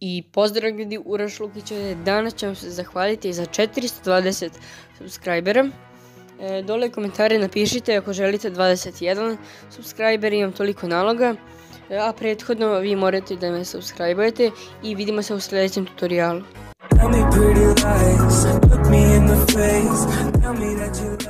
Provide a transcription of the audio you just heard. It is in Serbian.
I pozdrav ljudi, Uroš Lukić, danas ćemo se zahvaliti za 420 subscribera. Dole komentare napišite ako želite 21 subscriber, imam toliko naloga, a prethodno vi morate da me subscribujete i vidimo se u sljedećem tutorijalu.